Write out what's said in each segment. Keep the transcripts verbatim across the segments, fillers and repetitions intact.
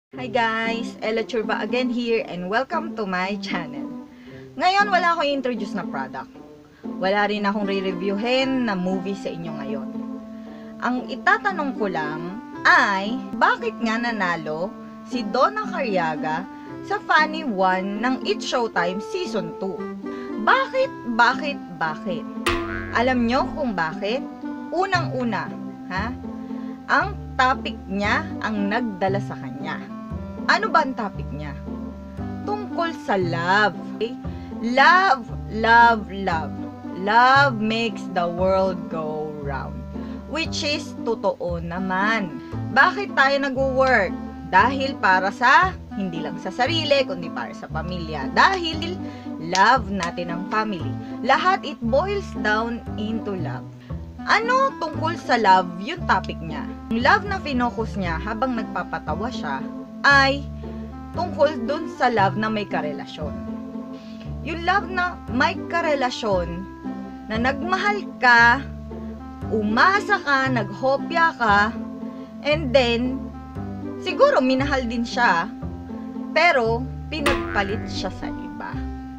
Hi guys! Ella Churba again here and welcome to my channel. Ngayon wala akong introduce na product. Wala rin akong re-reviewin na movie sa inyo ngayon. Ang itatanong ko lang ay bakit nga nanalo si Donna Cariaga sa Funny one ng It's Showtime Season two? Bakit? Bakit? Bakit? Alam nyo kung bakit? Unang-una, ha? Ang topic niya ang nagdala sa kanya. Ano ba ang topic niya? Tungkol sa love. Okay? Love, love, love. Love makes the world go round. Which is totoo naman. Bakit tayo nag-work? Dahil para sa, hindi lang sa sarili, kundi para sa pamilya. Dahil love natin ang family. Lahat it boils down into love. Ano tungkol sa love yung topic niya? Yung love na finokus niya habang nagpapatawa siya ay tungkol dun sa love na may karelasyon. Yung love na may karelasyon, na nagmahal ka, umasa ka, naghopya ka, and then, siguro minahal din siya, pero pinagpalit siya sa iba.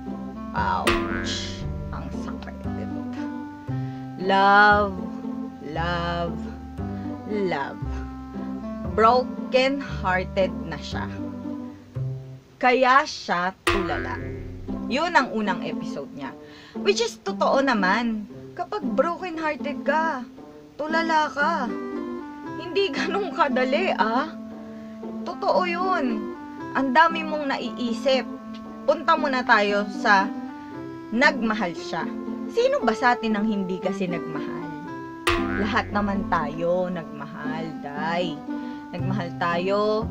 Ouch! Ang sakit. Love, love, love. Broken-hearted na siya. Kaya siya tulala. Yun ang unang episode niya. Which is totoo naman. Kapag broken-hearted ka, tulala ka. Hindi ganun kadali, ah. Totoo yun. Ang dami mong naiisip. Punta muna tayo sa nagmahal siya. Sino ba sa atin ang hindi kasi nagmahal? Lahat naman tayo nagmahal, day. Nagmahal tayo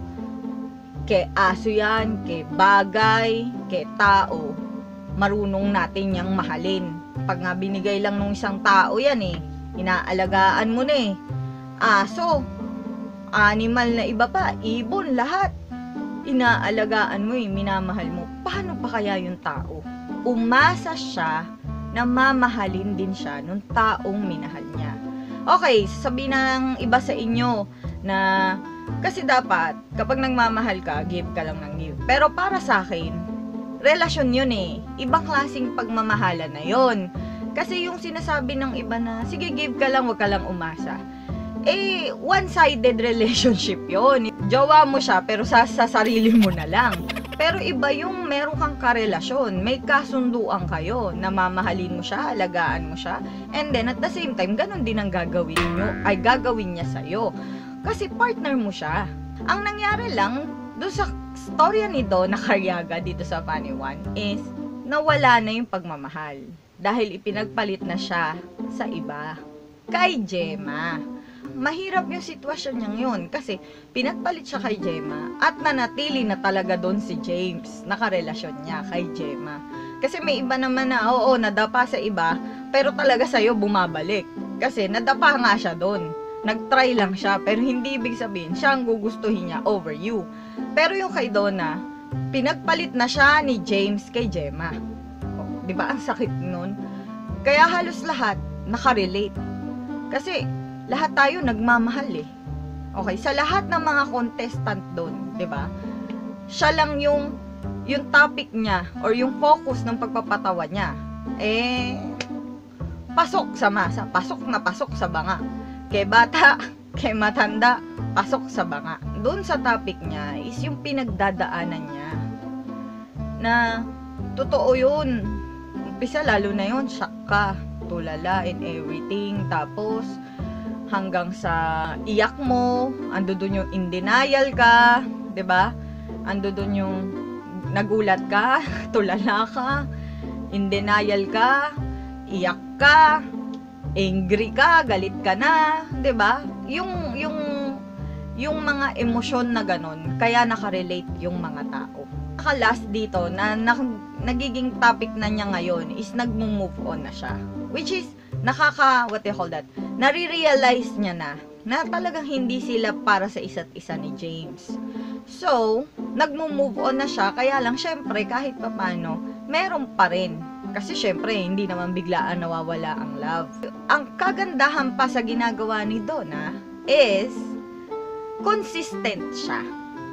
kay aso yan, kay bagay, kay tao. Marunong natin yang mahalin. Pag nga binigay lang ng isang tao yan eh, inaalagaan mo na eh. Aso, animal na iba pa, ibon, lahat. Inaalagaan mo eh, minamahal mo. Paano pa kaya yung tao? Umasa siya na mamahalin din siya nung taong minahal niya. Okay, sabihin ng iba sa inyo na kasi dapat kapag nagmamahal ka, give ka lang ng give. Pero para sa akin, relasyon yun eh. Ibang klaseng pagmamahalan na yun. Kasi yung sinasabi ng iba na, sige give ka lang, wag ka lang umasa. Eh, one-sided relationship yun. Jowa mo siya, pero sa, sa sarili mo na lang. Pero iba yung meron kang karelasyon. May kasunduan kayo. Namamahalin mo siya, alagaan mo siya. And then, at the same time, ganun din ang gagawin nyo, ay gagawin niya sa'yo. Kasi partner mo siya. Ang nangyari lang, doon sa storya ni Donna Cariaga dito sa Funny one is, nawala na yung pagmamahal. Dahil ipinagpalit na siya sa iba. Kay Gemma. Mahirap yung sitwasyon niyang yun kasi pinagpalit siya kay Gemma at nanatili na talaga doon si James, nakarelasyon niya kay Gemma. Kasi may iba naman na, oo, nadapa sa iba, pero talaga sa'yo bumabalik. Kasi nadapa nga siya doon. Nag-try lang siya, pero hindi ibig sabihin siya ang gugustuhin niya over you. Pero yung kay Donna, pinagpalit na siya ni James kay Gemma. Oh, di ba ang sakit nun? Kaya halos lahat nakarelate. Kasi lahat tayo nagmamahal eh. Okay, sa lahat ng mga contestant doon, 'di ba? Siya lang yung yung topic niya or yung focus ng pagpapatawa niya. Eh pasok sa masa, pasok na pasok sa banga. Kay bata, kay matanda, pasok sa banga. Doon sa topic niya is yung pinagdadaanan niya. Na totoo 'yun. Umpisa lalo na 'yun, shock ka, tulala and everything. Tapos hanggang sa iyak mo, ando doon yung in denial ka, 'di ba? Ando doon yung nagulat ka, tulala ka, in denial ka, iyak ka, angry ka, galit ka na, 'di ba? Yung yung yung mga emosyon na ganon, kaya nakarelate yung mga tao. Naka-last dito na, na nagiging topic na niya ngayon is nagmo-move on na siya. Which is nakaka, what do you call that? Nare-realize niya na na talagang hindi sila para sa isa't isa ni James. So, nagmo-move on na siya, kaya lang syempre kahit papano, meron pa rin. Kasi syempre, hindi naman biglaan nawawala ang love. Ang kagandahan pa sa ginagawa ni Donna is consistent siya.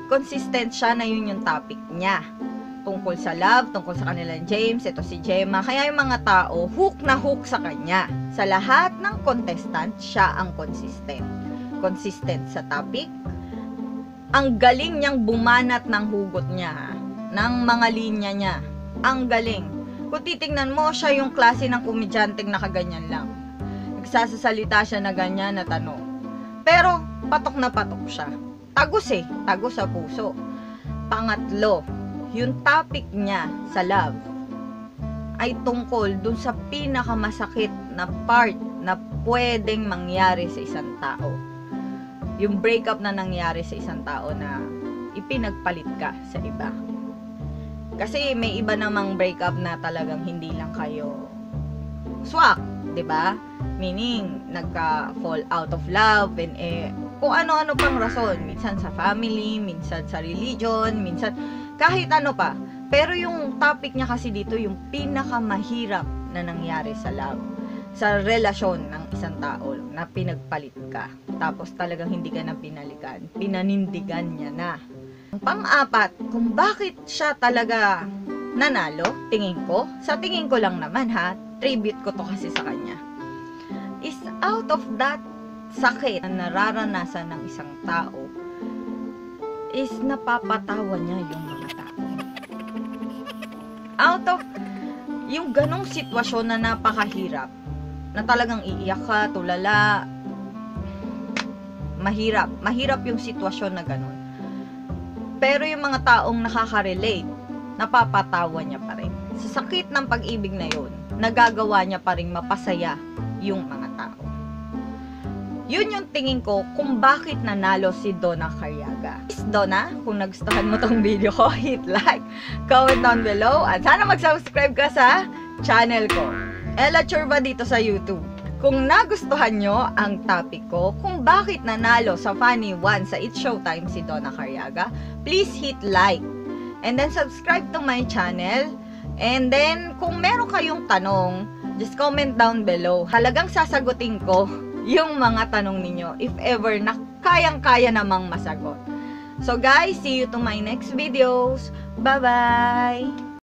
consistent siya na yun yung topic niya. Tungkol sa love, tungkol sa kanilang James, ito si Gemma. Kaya yung mga tao, hook na hook sa kanya. Sa lahat ng contestant, siya ang consistent. Consistent sa topic. Ang galing niyang bumanat ng hugot niya, ng mga linya niya. Ang galing. Kung titingnan mo, siya yung klase ng komedyanteng nakaganyan lang. Nagsasasalita siya na ganyan na tanong. Pero, patok na patok siya. Tagos eh. Tagos sa puso. Pangatlo, yung topic niya sa love ay tungkol dun sa pinakamasakit na part na pwedeng mangyari sa isang tao. Yung breakup na nangyari sa isang tao na ipinagpalit ka sa iba. Kasi may iba namang breakup na talagang hindi lang kayo swak, 'di ba? Meaning nagka-fall out of love and eh kung ano-ano pang rason, minsan sa family, minsan sa religion, minsan kahit ano pa. Pero yung topic niya kasi dito, yung pinakamahirap na nangyari sa love, sa relasyon ng isang tao na pinagpalit ka. Tapos talagang hindi ka na pinalikan, pinanindigan niya na. Pang-apat, kung bakit siya talaga nanalo, tingin ko, sa tingin ko lang naman ha, tribute ko to kasi sa kanya, is out of that sakit na nararanasan ng isang tao, is napapatawa niya yung mga tao. Out of yung ganong sitwasyon na napakahirap, na talagang iiyak ka, tulala, mahirap, mahirap yung sitwasyon na ganon. Pero yung mga taong nakaka-relate, napapatawa niya pa rin. Sa sakit ng pag-ibig na yun, nagagawa niya pa rin mapasaya yung mga tao. Yun yung tingin ko kung bakit nanalo si Donna Cariaga. Please, Donna, kung nagustuhan mo tong video ko, hit like, comment down below, at sana mag-subscribe ka sa channel ko, Ella Churba dito sa YouTube. Kung nagustuhan nyo ang topic ko, kung bakit nanalo sa Funny One sa It's Showtime si Donna Cariaga, please hit like. And then subscribe to my channel. And then, kung meron kayong tanong, just comment down below. Halagang sasagutin ko yung mga tanong ninyo if ever na kayang-kaya namang masagot. So guys, see you to my next videos. Bye-bye!